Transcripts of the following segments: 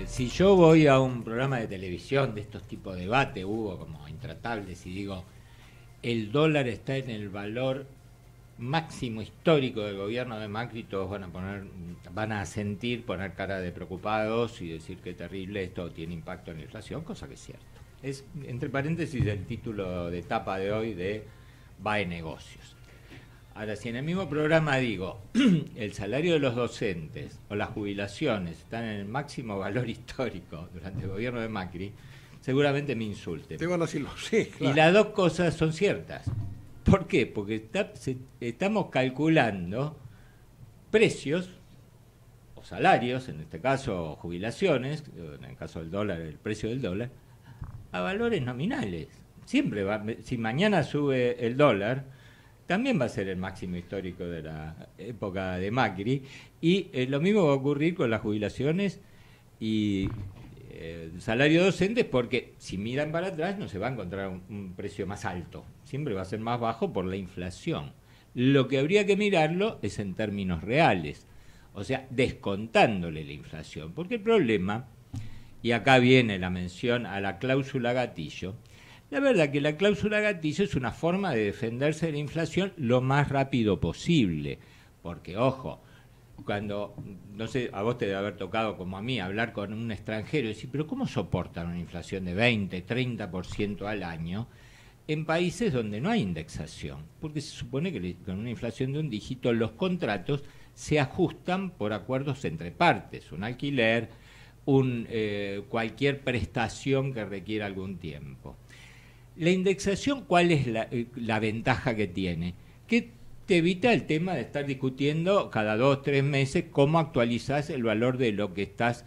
Si yo voy a un programa de televisión de estos tipos de debate, hubo como intratables, y digo, el dólar está en el valor máximo histórico del gobierno de Macri, todos van a sentir, poner cara de preocupados y decir que terrible, esto tiene impacto en la inflación, cosa que es cierta. Es, entre paréntesis, el título de tapa de hoy de BAE Negocios. Ahora, si en el mismo programa digo, el salario de los docentes o las jubilaciones están en el máximo valor histórico durante el gobierno de Macri, seguramente me insulten. Te van a decirlo, sí, claro. Y las dos cosas son ciertas. ¿Por qué? Porque estamos calculando precios o salarios, en este caso jubilaciones, en el caso del dólar, el precio del dólar, a valores nominales. Siempre va, si mañana sube el dólar, también va a ser el máximo histórico de la época de Macri, y lo mismo va a ocurrir con las jubilaciones y salario docentes, porque si miran para atrás no se va a encontrar un precio más alto, siempre va a ser más bajo por la inflación. Lo que habría que mirarlo es en términos reales, o sea, descontándole la inflación, porque el problema, y acá viene la mención a la cláusula gatillo, la verdad que la cláusula gatillo es una forma de defenderse de la inflación lo más rápido posible, porque ojo, cuando, no sé, a vos te debe haber tocado como a mí hablar con un extranjero y decir, pero ¿cómo soportan una inflación de 20, 30% al año en países donde no hay indexación? Porque se supone que con una inflación de un dígito los contratos se ajustan por acuerdos entre partes, un alquiler, cualquier prestación que requiera algún tiempo. La indexación, ¿cuál es la ventaja que tiene? Que te evita el tema de estar discutiendo cada 2 o 3 meses cómo actualizás el valor de lo que estás,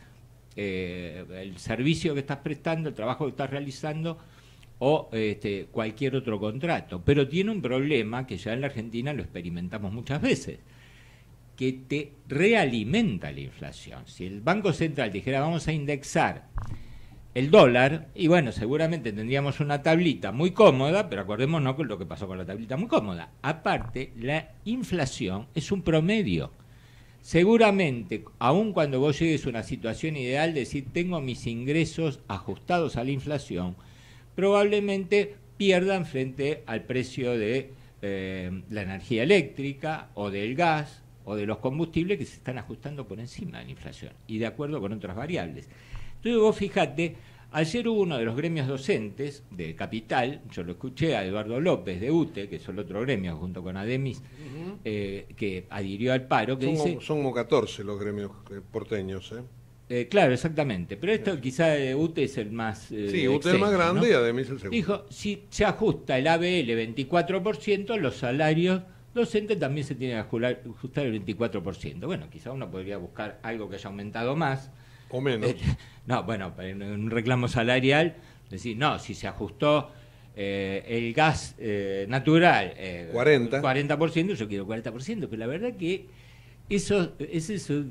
el servicio que estás prestando, el trabajo que estás realizando o cualquier otro contrato. Pero tiene un problema que ya en la Argentina lo experimentamos muchas veces, que te realimenta la inflación. Si el Banco Central dijera vamos a indexar el dólar, y bueno, seguramente tendríamos una tablita muy cómoda, pero acordémonos con lo que pasó con la tablita muy cómoda. Aparte, la inflación es un promedio. Seguramente, aun cuando vos llegues a una situación ideal, decir, tengo mis ingresos ajustados a la inflación, probablemente pierdan frente al precio de la energía eléctrica, o del gas, o de los combustibles que se están ajustando por encima de la inflación, y de acuerdo con otras variables. Entonces vos fijate, ayer hubo uno de los gremios docentes de Capital, yo lo escuché a Eduardo López de UTE, que es el otro gremio junto con Ademis, que adhirió al paro, que dice... Son como 14 los gremios porteños, claro, exactamente, pero esto quizá UTE es el más... sí, UTE es el más grande, ¿no? Y Ademis el segundo. Dijo, si se ajusta el ABL 24%, los salarios docentes también se tienen que ajustar el 24%. Bueno, quizá uno podría buscar algo que haya aumentado más, o menos. No, bueno, en un reclamo salarial, decir, no, si se ajustó el gas natural 40%, yo quiero 40%, pero la verdad que eso es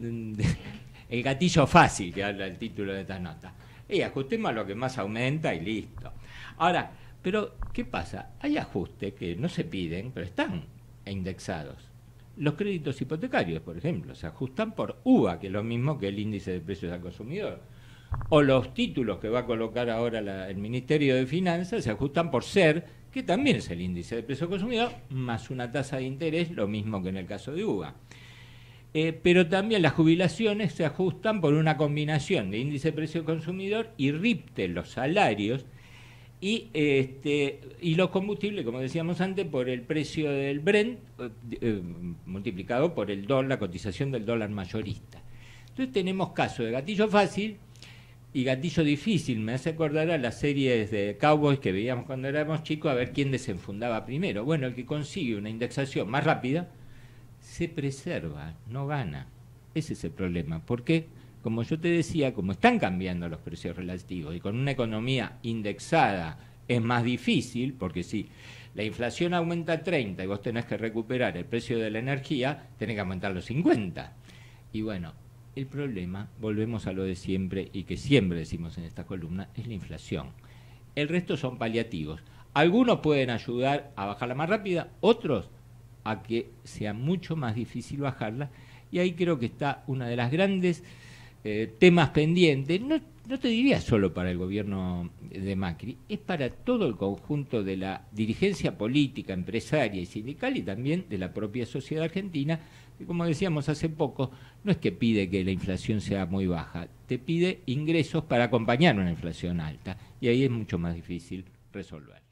el gatillo fácil que habla el título de esta nota. Y ajustemos a lo que más aumenta y listo. Ahora, pero ¿qué pasa? Hay ajustes que no se piden, pero están indexados. Los créditos hipotecarios, por ejemplo, se ajustan por UVA, que es lo mismo que el índice de precios al consumidor. O los títulos que va a colocar ahora el Ministerio de Finanzas se ajustan por SER, que también es el índice de precio al consumidor, más una tasa de interés, lo mismo que en el caso de UVA. Pero también las jubilaciones se ajustan por una combinación de índice de precio al consumidor y RIPTE, los salarios, y los combustibles, como decíamos antes, por el precio del Brent multiplicado por la cotización del dólar mayorista. Entonces tenemos casos de gatillo fácil y gatillo difícil. Me hace acordar a las series de cowboys que veíamos cuando éramos chicos, a ver quién desenfundaba primero. Bueno, el que consigue una indexación más rápida se preserva, no gana. Ese es el problema. ¿Por qué? Como yo te decía, como están cambiando los precios relativos y con una economía indexada es más difícil, porque si la inflación aumenta a 30 y vos tenés que recuperar el precio de la energía, tenés que aumentar los 50. Y bueno, el problema, volvemos a lo de siempre y que siempre decimos en esta columna, es la inflación. El resto son paliativos. Algunos pueden ayudar a bajarla más rápida, otros a que sea mucho más difícil bajarla, y ahí creo que está una de las grandes temas pendientes, no te diría solo para el gobierno de Macri, es para todo el conjunto de la dirigencia política, empresaria y sindical y también de la propia sociedad argentina, que como decíamos hace poco, no es que pide que la inflación sea muy baja, te pide ingresos para acompañar una inflación alta y ahí es mucho más difícil resolver.